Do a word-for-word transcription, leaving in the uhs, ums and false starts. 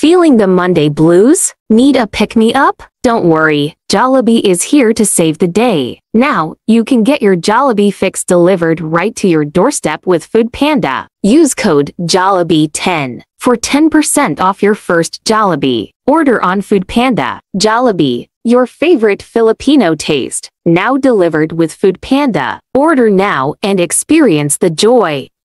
Feeling the Monday blues? Need a pick-me-up? Don't worry, Jollibee is here to save the day. Now, you can get your Jollibee fix delivered right to your doorstep with Foodpanda. Use code Jollibee ten for ten percent off your first Jollibee order on Foodpanda. Jollibee, your favorite Filipino taste, now delivered with Foodpanda. Order now and experience the joy.